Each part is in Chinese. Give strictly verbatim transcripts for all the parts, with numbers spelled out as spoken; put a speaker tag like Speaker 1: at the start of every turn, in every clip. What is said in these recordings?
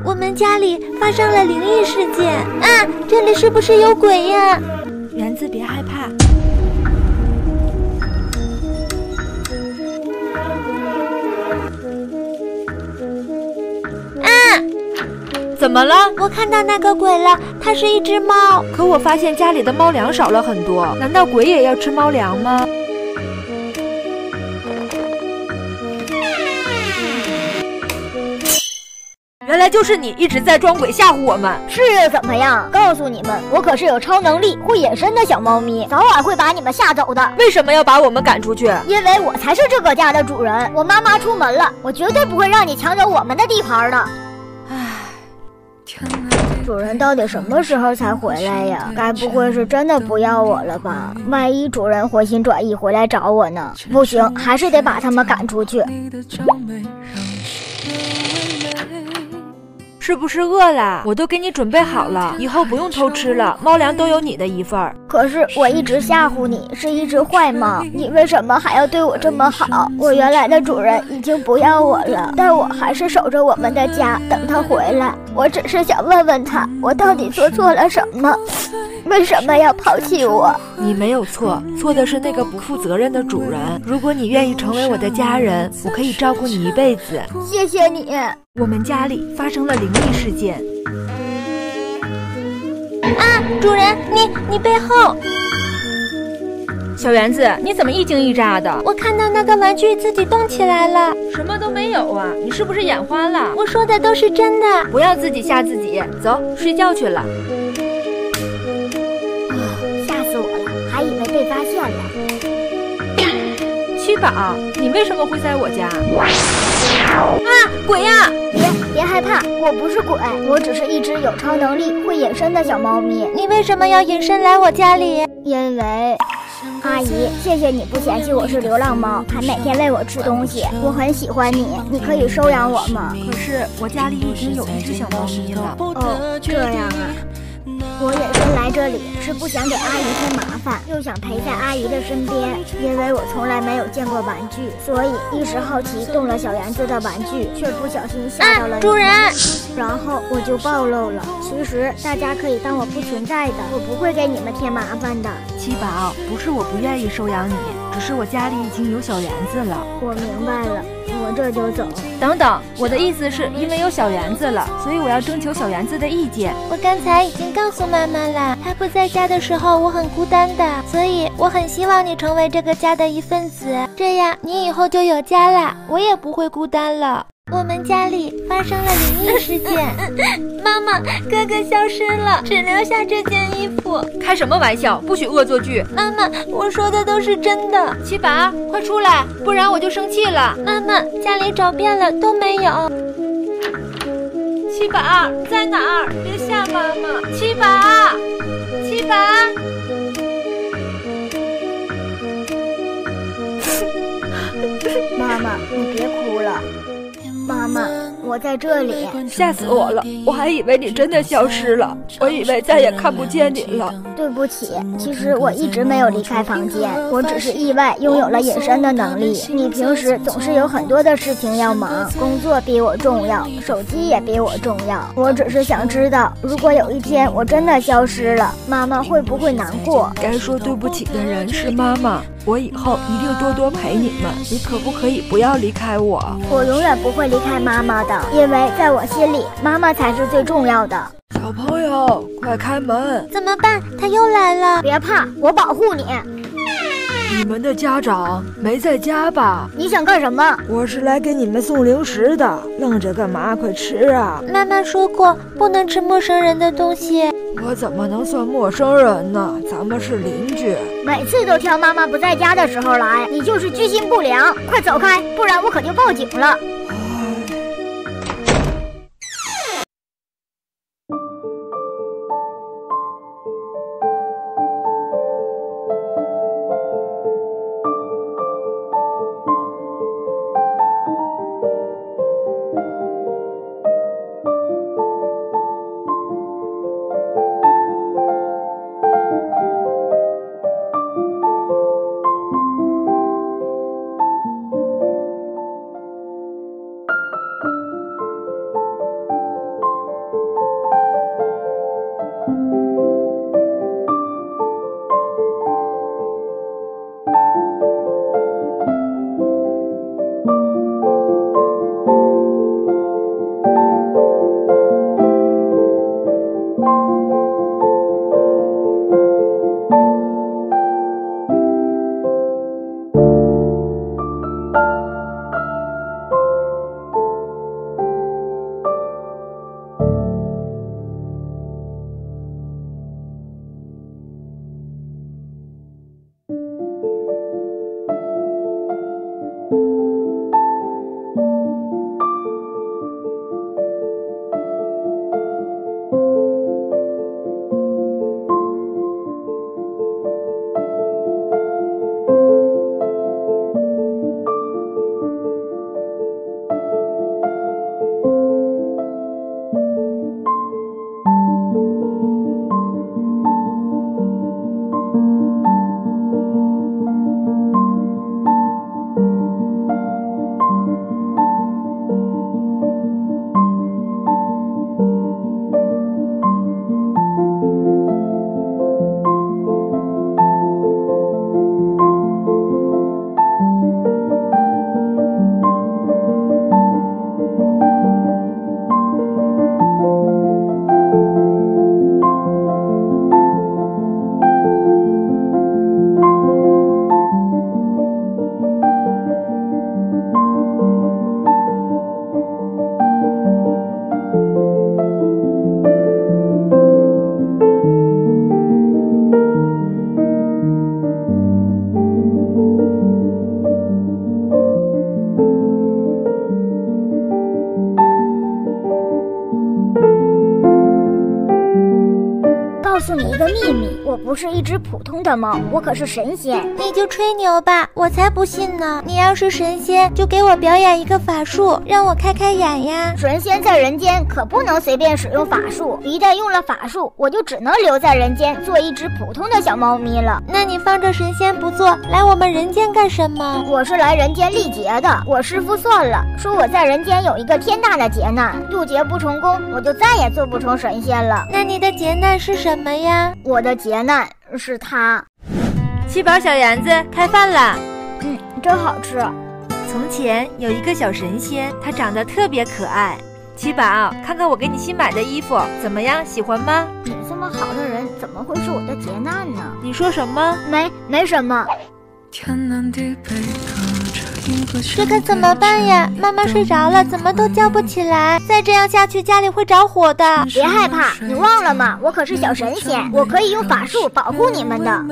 Speaker 1: 我们家里发生了灵异事件啊！这里是不是有鬼呀？
Speaker 2: 园子，别害怕。
Speaker 1: 啊！
Speaker 2: 怎么了？
Speaker 1: 我看到那个鬼了，它是一只猫。
Speaker 2: 可我发现家里的猫粮少了很多，难道鬼也要吃猫粮吗？原来就是你一直在装鬼吓唬我们。
Speaker 3: 是又怎么样？告诉你们，我可是有超能力会隐身的小猫咪，早晚会把你们吓走的。
Speaker 2: 为什么要把我们赶出去？
Speaker 3: 因为我才是这个家的主人。我妈妈出门了，我绝对不会让你抢走我们的地盘的。唉，主人到底什么时候才回来呀？该不会是真的不要我了吧？万一主人回心转意回来找我呢？不行，还是得把他们赶出去。
Speaker 2: 是不是饿了？我都给你准备好了，以后不用偷吃了，猫粮都有你的一份儿。
Speaker 3: 可是我一直吓唬你，是一只坏猫，你为什么还要对我这么好？我原来的主人已经不要我了，但我还是守着我们的家，等他回来。我只是想问问他，我到底做错了什么？为什么要抛弃我？
Speaker 2: 你没有错，错的是那个不负责任的主人。如果你愿意成为我的家人，我可以照顾你一辈子。
Speaker 3: 谢谢你。
Speaker 2: 我们家里发生了灵异事件。
Speaker 1: 啊，主人，你你背后。
Speaker 2: 小园子，你怎么一惊一乍的？
Speaker 1: 我看到那个玩具自己动起来了。
Speaker 2: 什么都没有啊，你是不是眼花了？
Speaker 1: 我说的都是真的。
Speaker 2: 不要自己吓自己，走，睡觉去了。
Speaker 3: 吓死我了，还以为被发现了。
Speaker 2: 七宝，你为什么会在我家？
Speaker 1: 啊，鬼呀！
Speaker 3: 别别害怕，我不是鬼，我只是一只有超能力会隐身的小猫咪。
Speaker 1: 你为什么要隐身来我家里？
Speaker 3: 因为阿姨，谢谢你不嫌弃我是流浪猫，还每天喂我吃东西，我很喜欢你，你可以收养我吗？
Speaker 2: 可是我家里已经有一只小猫咪了。
Speaker 3: 哦，这样啊。我隐身来这里是不想给阿姨添麻烦，又想陪在阿姨的身边。因为我从来没有见过玩具，所以一时好奇动了小园子的玩具，却不小心吓到了你们、
Speaker 1: 啊、主人。
Speaker 3: 然后我就暴露了。其实大家可以当我不存在的，我不会给你们添麻烦的。
Speaker 2: 七宝，不是我不愿意收养你，只是我家里已经有小园子了。
Speaker 3: 我明白了，我这就走。
Speaker 2: 等等，我的意思是因为有小园子了，所以我要征求小园子的意见。
Speaker 1: 我刚才已经告诉妈妈了，她不在家的时候我很孤单的，所以我很希望你成为这个家的一份子，这样你以后就有家了，我也不会孤单了。我们家里发生了灵异事件，妈妈，哥哥消失了，只留下这件衣服。
Speaker 2: 开什么玩笑，不许恶作剧。
Speaker 1: 妈妈，我说的都是真的。
Speaker 2: 七宝，快出来，不然我就生气了。
Speaker 1: 妈妈，家里找遍了都没有。
Speaker 2: 七宝在哪儿？别吓妈妈。七宝，七宝。
Speaker 3: 妈妈，你别哭了。妈妈，我在这里。
Speaker 2: 吓死我了，我还以为你真的消失了，我以为再也看不见你了。
Speaker 3: 对不起，其实我一直没有离开房间，我只是意外拥有了隐身的能力。你平时总是有很多的事情要忙，工作比我重要，手机也比我重要。我只是想知道，如果有一天我真的消失了，妈妈会不会难过？
Speaker 2: 该说对不起的人是妈妈，我以后一定多多陪你们，你可不可以不要离开我？
Speaker 3: 我永远不会离开妈妈的，因为在我心里，妈妈才是最重要的。
Speaker 2: 小朋友，快开门！
Speaker 1: 怎么办？他又来了！
Speaker 3: 别怕，我保护你。
Speaker 2: 你们的家长没在家吧？
Speaker 3: 你想干什么？
Speaker 4: 我是来给你们送零食的，愣着干嘛？快吃啊！
Speaker 1: 妈妈说过不能吃陌生人的东西。
Speaker 4: 我怎么能算陌生人呢？咱们是邻居。
Speaker 3: 每次都挑妈妈不在家的时候来，你就是居心不良。快走开，不然我可就报警了。 诉你一个秘密，我不是一只普通的猫，我可是神仙。
Speaker 1: 你就吹牛吧，我才不信呢！你要是神仙，就给我表演一个法术，让我开开眼呀！
Speaker 3: 神仙在人间可不能随便使用法术，一旦用了法术，我就只能留在人间做一只普通的小猫咪了。
Speaker 1: 那你放着神仙不做，来我们人间干什么？
Speaker 3: 我是来人间历劫的，我师父算了，说我在人间有一个天大的劫难，渡劫不成功，我就再也做不成神仙了。
Speaker 1: 那你的劫难是什么呀？
Speaker 3: 我的劫难是他。
Speaker 2: 七宝小圆子，开饭了。
Speaker 3: 嗯，真好吃。
Speaker 2: 从前有一个小神仙，他长得特别可爱。七宝，看看我给你新买的衣服，怎么样？喜欢吗？
Speaker 3: 你这么好的人，怎么会是我的劫难呢？
Speaker 2: 你说什么？
Speaker 3: 没，没什么。
Speaker 1: 这可怎么办呀？妈妈睡着了，怎么都叫不起来。再这样下去，家里会着火的。
Speaker 3: 别害怕，你忘了吗？我可是小神仙，我可以用法术保护你们的。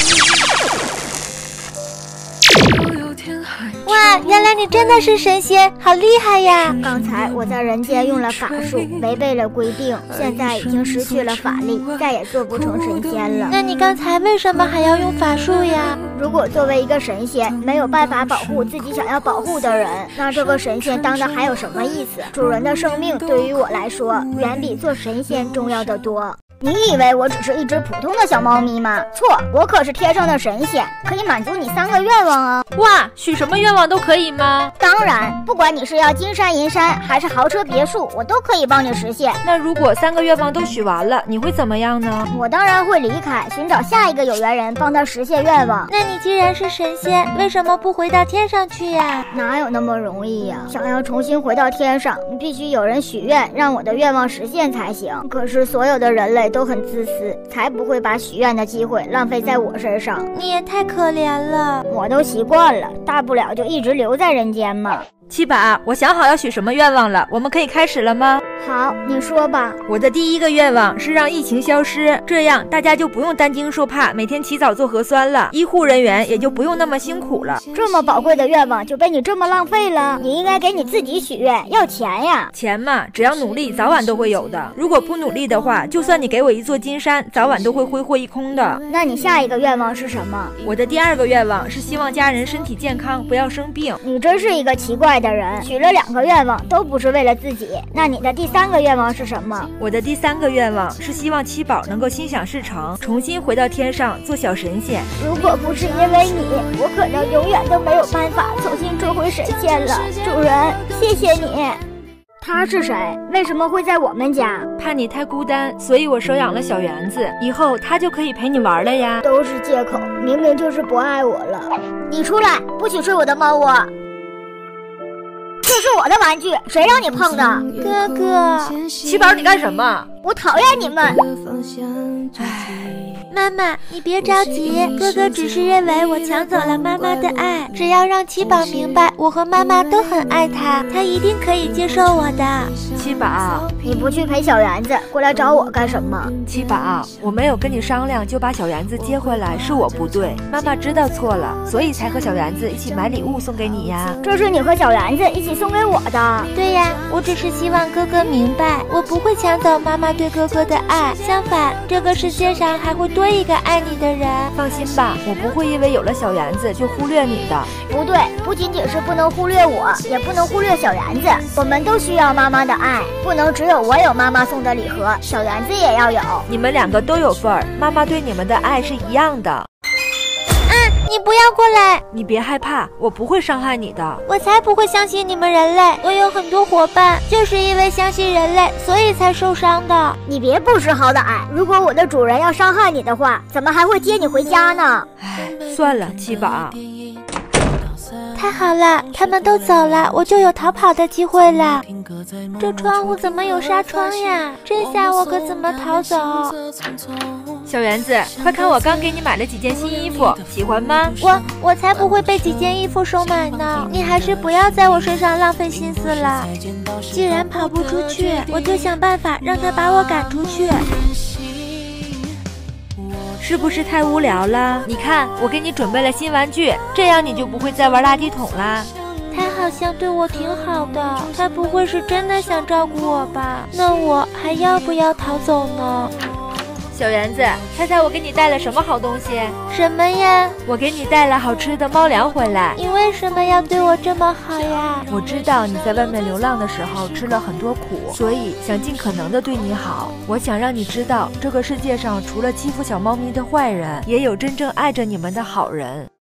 Speaker 1: 哇，原来你真的是神仙，好厉害呀！
Speaker 3: 刚才我在人间用了法术，违背了规定，现在已经失去了法力，再也做不成神仙了。
Speaker 1: 那你刚才为什么还要用法术呀？
Speaker 3: 如果作为一个神仙没有办法保护自己想要保护的人，那这个神仙当的还有什么意思？主人的生命对于我来说，远比做神仙重要的多。你以为我只是一只普通的小猫咪吗？错，我可是天上的神仙，可以满足你三个愿望啊！
Speaker 2: 哇，许什么愿望都可以吗？
Speaker 3: 当然，不管你是要金山银山还是豪车别墅，我都可以帮你实现。
Speaker 2: 那如果三个愿望都许完了，你会怎么样呢？
Speaker 3: 我当然会离开，寻找下一个有缘人，帮他实现愿望。
Speaker 1: 那你既然是神仙，为什么不回到天上去呀？
Speaker 3: 哪有那么容易呀？想要重新回到天上，必须有人许愿，让我的愿望实现才行。可是所有的人类都很自私，才不会把许愿的机会浪费在我身上。
Speaker 1: 你也太可怜了。
Speaker 3: 我都习惯了，大不了就一直留在人间嘛。
Speaker 2: 七宝，我想好要许什么愿望了，我们可以开始了吗？
Speaker 3: 好，你说吧。
Speaker 2: 我的第一个愿望是让疫情消失，这样大家就不用担惊受怕，每天起早做核酸了，医护人员也就不用那么辛苦了。
Speaker 3: 这么宝贵的愿望就被你这么浪费了，你应该给你自己许愿，要钱呀。
Speaker 2: 钱嘛，只要努力，早晚都会有的。如果不努力的话，就算你给我一座金山，早晚都会挥霍一空的。
Speaker 3: 那你下一个愿望是什么？
Speaker 2: 我的第二个愿望是希望家人身体健康，不要生病。
Speaker 3: 你真是一个奇怪的人，许了两个愿望都不是为了自己。那你的第三个愿望是什么？
Speaker 2: 我的第三个愿望是希望七宝能够心想事成，重新回到天上做小神仙。
Speaker 3: 如果不是因为你，我可能永远都没有办法重新做回神仙了。主人，谢谢你。他是谁？为什么会在我们家？
Speaker 2: 怕你太孤单，所以我收养了小圆子，以后他就可以陪你玩了呀。
Speaker 3: 都是借口，明明就是不爱我了。你出来，不许睡我的猫窝。这是我的玩具，谁让你碰的？
Speaker 1: 哥哥，
Speaker 2: 七宝，你干什么？
Speaker 3: 我讨厌你们。
Speaker 1: 妈妈，你别着急，哥哥只是认为我抢走了妈妈的爱，只要让七宝明白我和妈妈都很爱他，他一定可以接受我的。
Speaker 2: 七宝，
Speaker 3: 你不去陪小圆子，过来找我干什么？
Speaker 2: 七宝，我没有跟你商量就把小圆子接回来，是我不对，妈妈知道错了，所以才和小圆子一起买礼物送给你呀。
Speaker 3: 这是你和小圆子一起送给我的。
Speaker 1: 对呀，我只是希望哥哥明白，我不会抢走妈妈对哥哥的爱，相反，这个世界上还会多一个爱你的人。
Speaker 2: 放心吧，我不会因为有了小圆子就忽略你的。
Speaker 3: 不对，不仅仅是不能忽略我，也不能忽略小圆子。我们都需要妈妈的爱，不能只有我有妈妈送的礼盒，小圆子也要有。
Speaker 2: 你们两个都有份儿，妈妈对你们的爱是一样的。
Speaker 1: 啊，你不要过来！
Speaker 2: 你别害怕，我不会伤害你的。
Speaker 1: 我才不会相信你们人类，我有很多伙伴，就是因为相信人类，所以才受伤的。
Speaker 3: 你别不识好歹，如果我的主人要伤害你的话，怎么还会接你回家呢？
Speaker 2: 唉，算了，七宝。
Speaker 1: 太好了，他们都走了，我就有逃跑的机会了。这窗户怎么有纱窗呀？这下我可怎么逃走？
Speaker 2: 小圆子，快看我刚给你买了几件新衣服，喜欢吗？
Speaker 1: 我我才不会被几件衣服收买呢！你还是不要在我身上浪费心思了。既然跑不出去，我就想办法让他把我赶出去。
Speaker 2: 是不是太无聊了？你看，我给你准备了新玩具，这样你就不会再玩垃圾桶啦。
Speaker 1: 他好像对我挺好的，他不会是真的想照顾我吧？那我还要不要逃走呢？
Speaker 2: 小园子，猜猜我给你带了什么好东西？
Speaker 1: 什么呀？
Speaker 2: 我给你带了好吃的猫粮回来。
Speaker 1: 你为什么要对我这么好呀？
Speaker 2: 我知道你在外面流浪的时候吃了很多苦，所以想尽可能的对你好。我想让你知道，这个世界上除了欺负小猫咪的坏人，也有真正爱着你们的好人。